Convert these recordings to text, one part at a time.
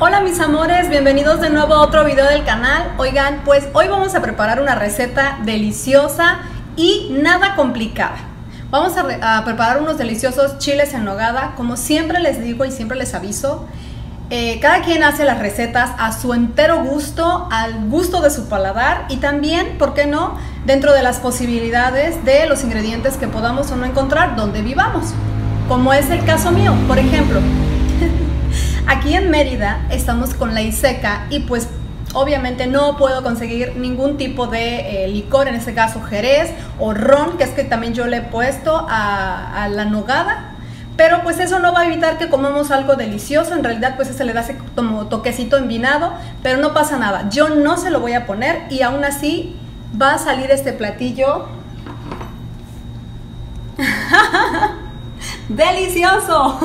Hola mis amores, bienvenidos de nuevo a otro video del canal. Oigan, pues hoy vamos a preparar una receta deliciosa y nada complicada. Vamos a preparar unos deliciosos chiles en nogada. Como siempre les digo y siempre les aviso, cada quien hace las recetas a su entero gusto, al gusto de su paladar y también, ¿por qué no?, dentro de las posibilidades de los ingredientes que podamos o no encontrar donde vivamos, como es el caso mío. Por ejemplo, aquí en Mérida estamos con ley seca y pues obviamente no puedo conseguir ningún tipo de licor, en este caso jerez o ron, que es que también yo le he puesto a la nogada. Pero pues eso no va a evitar que comamos algo delicioso. En realidad pues se le da ese como toquecito envinado, pero no pasa nada. Yo no se lo voy a poner y aún así va a salir este platillo delicioso.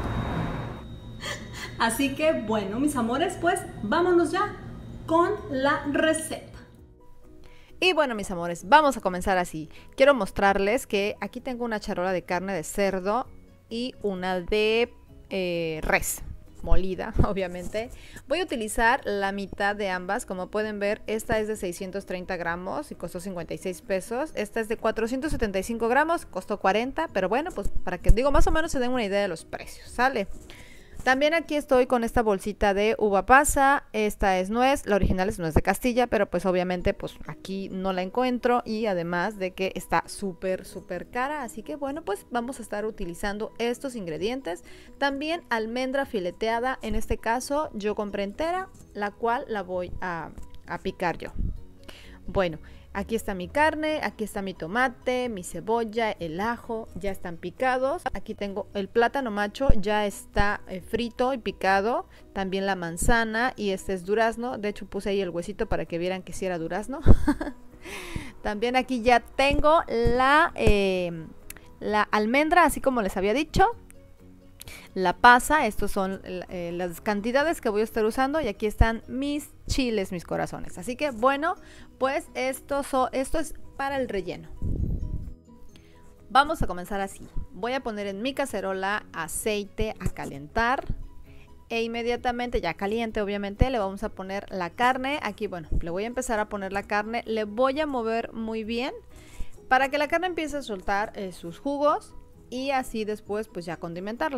Así que bueno, mis amores, pues vámonos ya con la receta. Y bueno, mis amores, vamos a comenzar así. Quiero mostrarles que aquí tengo una charola de carne de cerdo y una de res molida, obviamente. Voy a utilizar la mitad de ambas. Como pueden ver, esta es de 630 gramos y costó 56 pesos. Esta es de 475 gramos, costó 40, pero bueno, pues para que digo más o menos se den una idea de los precios, ¿sale? También aquí estoy con esta bolsita de uva pasa. Esta es nuez, la original es nuez de Castilla, pero pues obviamente pues aquí no la encuentro y además de que está súper cara, así que bueno, pues vamos a estar utilizando estos ingredientes. También almendra fileteada, en este caso yo compré entera, la cual la voy a picar yo. Bueno, aquí está mi carne, aquí está mi tomate, mi cebolla, el ajo, ya están picados. Aquí tengo el plátano macho, ya está frito y picado. También la manzana y este es durazno. De hecho puse ahí el huesito para que vieran que sí era durazno. También aquí ya tengo la almendra, así como les había dicho. La pasa, estos son las cantidades que voy a estar usando y aquí están mis chiles, mis corazones. Así que bueno, pues esto es para el relleno. Vamos a comenzar así. Voy a poner en mi cacerola aceite a calentar e inmediatamente, ya caliente obviamente, le vamos a poner la carne. Aquí bueno, le voy a empezar a poner la carne, le voy a mover muy bien para que la carne empiece a soltar sus jugos. Y así después pues ya condimentarla.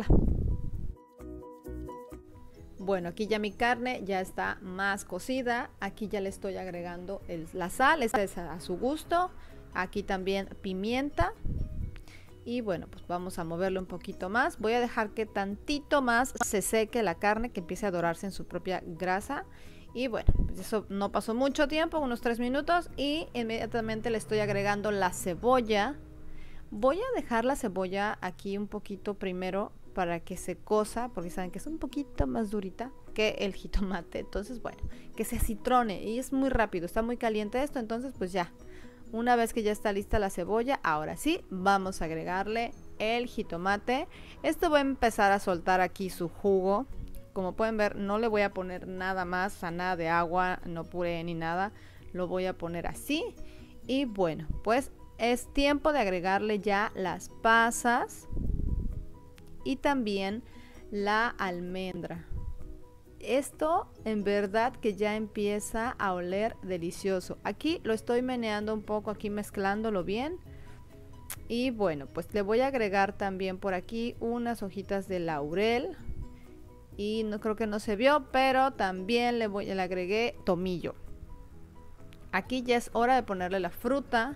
Bueno, aquí ya mi carne ya está más cocida. Aquí ya le estoy agregando la sal, esta es a su gusto. Aquí también pimienta. Y bueno, pues vamos a moverle un poquito más. Voy a dejar que tantito más se seque la carne, que empiece a dorarse en su propia grasa. Y bueno, pues eso no pasó mucho tiempo, unos 3 minutos. Y inmediatamente le estoy agregando la cebolla. Voy a dejar la cebolla aquí un poquito primero para que se cosa, porque saben que es un poquito más durita que el jitomate. Entonces, bueno, que se acitrone y es muy rápido, está muy caliente esto. Entonces, pues ya, una vez que ya está lista la cebolla, ahora sí, vamos a agregarle el jitomate. Esto va a empezar a soltar aquí su jugo. Como pueden ver, no le voy a poner nada más, o sea, nada de agua, no puré ni nada. Lo voy a poner así. Y bueno, pues es tiempo de agregarle ya las pasas y también la almendra. Esto en verdad que ya empieza a oler delicioso. Aquí lo estoy meneando un poco, aquí mezclándolo bien. Y bueno, pues le voy a agregar también por aquí unas hojitas de laurel. Y no creo que no se vio, pero también le agregué tomillo. Aquí ya es hora de ponerle la fruta.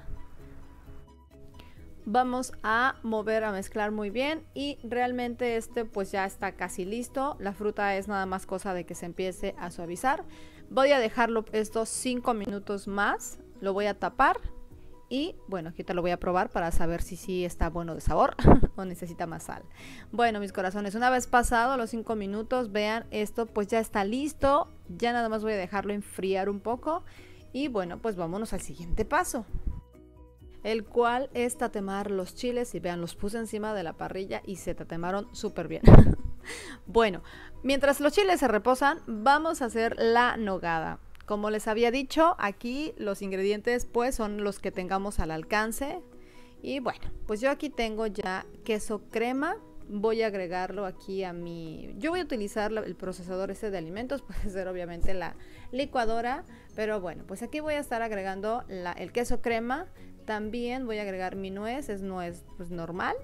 Vamos a mover, a mezclar muy bien y realmente este pues ya está casi listo. La fruta es nada más cosa de que se empiece a suavizar. Voy a dejarlo estos 5 minutos más, lo voy a tapar y bueno, aquí te lo voy a probar para saber si sí está bueno de sabor o necesita más sal. Bueno, mis corazones, una vez pasado los 5 minutos, vean, esto pues ya está listo. Ya nada más voy a dejarlo enfriar un poco y bueno, pues vámonos al siguiente paso, el cual es tatemar los chiles. Y vean, los puse encima de la parrilla y se tatemaron súper bien. Bueno, mientras los chiles se reposan, vamos a hacer la nogada. Como les había dicho, aquí los ingredientes pues son los que tengamos al alcance. Y bueno, pues yo aquí tengo ya queso crema, voy a agregarlo aquí a mi... Yo voy a utilizar el procesador ese de alimentos, puede ser obviamente la licuadora, pero bueno, pues aquí voy a estar agregando el queso crema. También voy a agregar mi nuez, es nuez pues normal.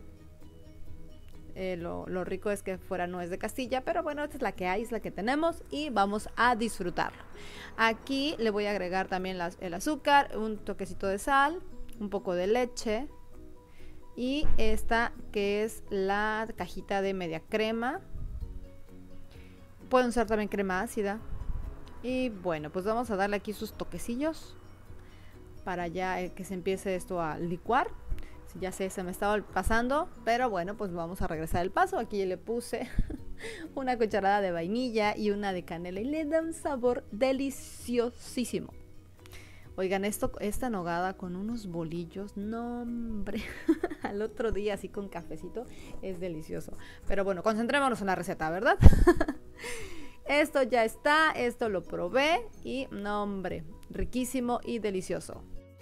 Lo rico es que fuera nuez de Castilla, pero bueno, esta es la que hay, es la que tenemos y vamos a disfrutarlo. Aquí le voy a agregar también el azúcar, un toquecito de sal, un poco de leche. Y esta que es la cajita de media crema. Pueden usar también crema ácida. Y bueno, pues vamos a darle aquí sus toquecillos para ya que se empiece esto a licuar. Ya sé, se me estaba pasando, pero bueno, pues vamos a regresar el paso. Aquí le puse una cucharada de vainilla y una de canela y le da un sabor deliciosísimo. Oigan, esta nogada con unos bolillos, no hombre, al otro día así con cafecito, es delicioso. Pero bueno, concentrémonos en la receta, ¿verdad? Esto ya está, esto lo probé y no hombre, riquísimo y delicioso.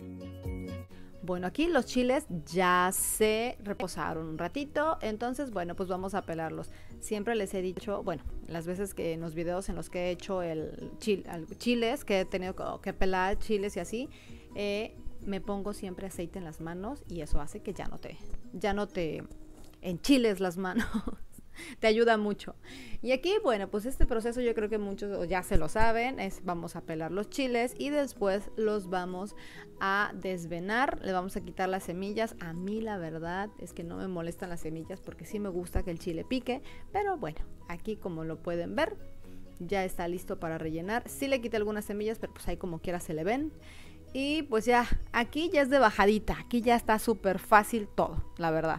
Bueno, aquí los chiles ya se reposaron un ratito, entonces bueno, pues vamos a pelarlos. Siempre les he dicho, bueno, las veces que en los videos en los que he hecho chiles, que he tenido que pelar chiles y así, me pongo siempre aceite en las manos y eso hace que ya no te enchiles las manos. Te ayuda mucho. Y aquí, bueno, pues este proceso yo creo que muchos ya se lo saben. Vamos a pelar los chiles y después los vamos a desvenar. Le vamos a quitar las semillas. A mí la verdad es que no me molestan las semillas porque sí me gusta que el chile pique. Pero bueno, aquí como lo pueden ver, ya está listo para rellenar. Sí le quité algunas semillas, pero pues ahí como quiera se le ven. Y pues ya, aquí ya es de bajadita. Aquí ya está súper fácil todo, la verdad.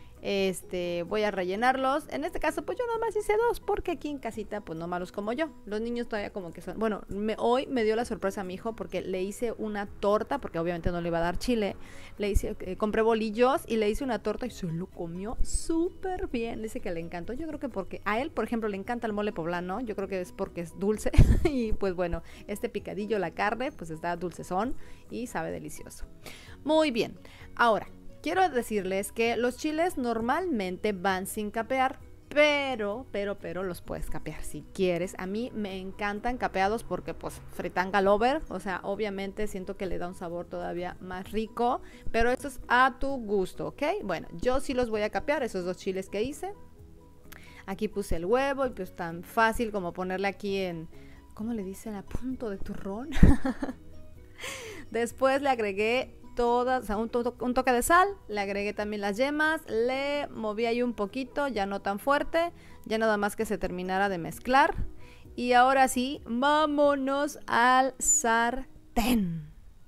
Voy a rellenarlos. En este caso pues yo nada más hice 2 porque aquí en casita pues no malos como yo. Los niños todavía como que son... Bueno, hoy me dio la sorpresa a mi hijo porque le hice una torta, porque obviamente no le iba a dar chile. Compré bolillos y le hice una torta y se lo comió súper bien. Dice que le encantó. Yo creo que porque a él, por ejemplo, le encanta el mole poblano. Yo creo que es porque es dulce. Y pues bueno, este picadillo, la carne, pues está dulcezón y sabe delicioso. Muy bien. Ahora, quiero decirles que los chiles normalmente van sin capear, pero los puedes capear si quieres. A mí me encantan capeados porque pues fritanga lover, o sea, obviamente siento que le da un sabor todavía más rico, pero esto es a tu gusto, ¿ok? Bueno, yo sí los voy a capear, esos 2 chiles que hice. Aquí puse el huevo y pues tan fácil como ponerle aquí en, ¿cómo le dicen? A punto de turrón. Después le agregué todas, o sea, un toque de sal, le agregué también las yemas, le moví ahí un poquito, ya no tan fuerte, ya nada más que se terminara de mezclar. Y ahora sí, vámonos al sartén.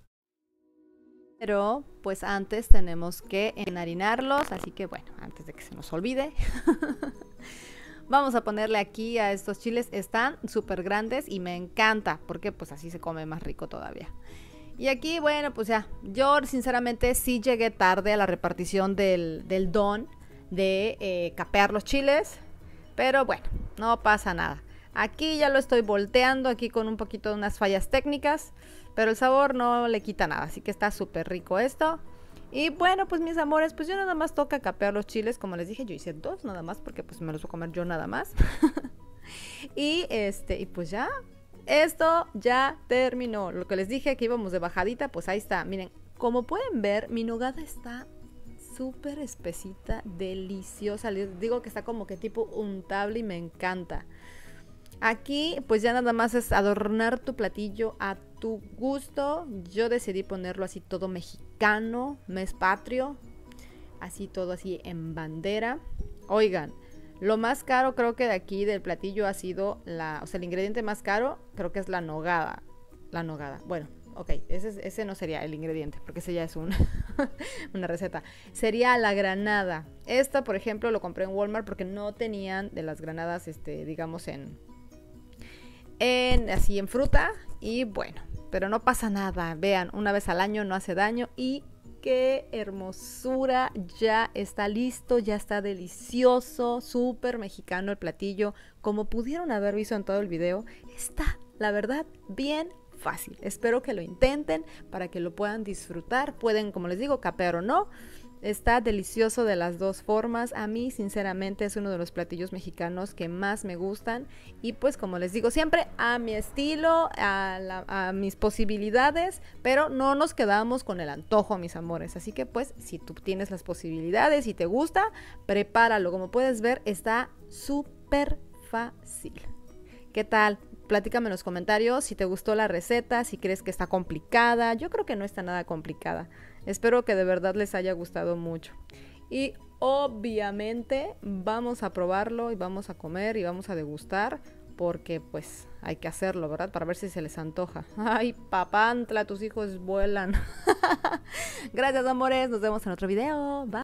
Pero pues antes tenemos que enharinarlos, así que bueno, antes de que se nos olvide, vamos a ponerle aquí a estos chiles. Están súper grandes y me encanta porque pues así se come más rico todavía. Y aquí, bueno, pues ya, yo sinceramente sí llegué tarde a la repartición del don de capear los chiles, pero bueno, no pasa nada. Aquí ya lo estoy volteando, aquí con un poquito de unas fallas técnicas, pero el sabor no le quita nada, así que está súper rico esto. Y bueno, pues mis amores, pues yo nada más toca capear los chiles, como les dije, yo hice 2 nada más, porque pues me los voy a comer yo nada más. y pues ya... Esto ya terminó. Lo que les dije que íbamos de bajadita, pues ahí está. Miren, como pueden ver, mi nogada está súper espesita, deliciosa. Les digo que está como que tipo untable y me encanta. Aquí pues ya nada más es adornar tu platillo a tu gusto. Yo decidí ponerlo así todo mexicano, mes patrio. Así todo así en bandera. Oigan. Lo más caro creo que de aquí del platillo ha sido el ingrediente más caro creo que es la nogada. La nogada. Bueno, ok, ese no sería el ingrediente porque ese ya es una receta. Sería la granada. Esta, por ejemplo, lo compré en Walmart porque no tenían de las granadas, digamos, así en fruta. Y bueno, pero no pasa nada. Vean, una vez al año no hace daño y... ¡qué hermosura! Ya está listo, ya está delicioso, súper mexicano el platillo. Como pudieron haber visto en todo el video, está, la verdad, bien fácil. Espero que lo intenten para que lo puedan disfrutar. Pueden, como les digo, capear o no. Está delicioso de las dos formas. A mí sinceramente es uno de los platillos mexicanos que más me gustan. Y pues como les digo siempre, a mi estilo, a mis posibilidades. Pero no nos quedamos con el antojo, mis amores. Así que pues si tú tienes las posibilidades y te gusta, prepáralo. Como puedes ver, está súper fácil. ¿Qué tal? Platícame en los comentarios si te gustó la receta, si crees que está complicada. Yo creo que no está nada complicada. Espero que de verdad les haya gustado mucho. Y obviamente vamos a probarlo y vamos a comer y vamos a degustar. Porque pues hay que hacerlo, ¿verdad? Para ver si se les antoja. Ay, papantla, tus hijos vuelan. Gracias, amores. Nos vemos en otro video. Bye.